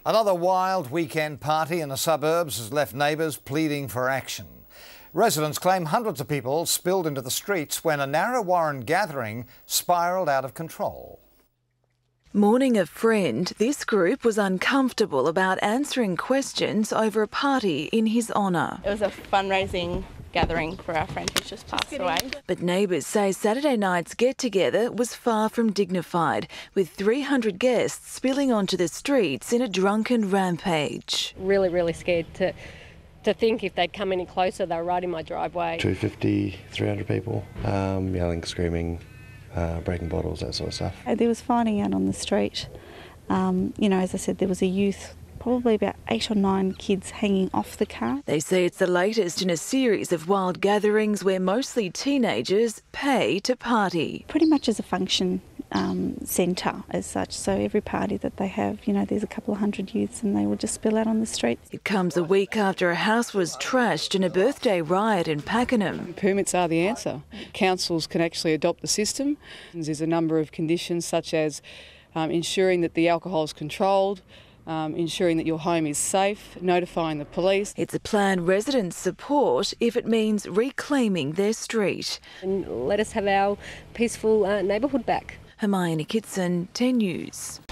Another wild weekend party in the suburbs has left neighbours pleading for action. Residents claim hundreds of people spilled into the streets when a narrow Warren gathering spiralled out of control. Mourning a friend, this group was uncomfortable about answering questions over a party in his honour. It was a fundraising gathering for our friend who's just passed away. But neighbours say Saturday night's get-together was far from dignified, with 300 guests spilling onto the streets in a drunken rampage. Really scared to think if they'd come any closer, they were right in my driveway. 250, 300 people, yelling, screaming, breaking bottles, that sort of stuff. There was fighting out on the street. As I said, there was a youth, probably about 8 or 9 kids hanging off the car. They say it's the latest in a series of wild gatherings where mostly teenagers pay to party. Pretty much as a function centre as such, so every party that they have, there's a couple of hundred youths and they will just spill out on the streets. It comes a week after a house was trashed in a birthday riot in Pakenham. Permits are the answer. Councils can actually adopt the system. There's a number of conditions such as ensuring that the alcohol is controlled, ensuring that your home is safe, notifying the police. It's a plan residents support if it means reclaiming their street. And let us have our peaceful neighbourhood back. Hermione Kitson, 10 News.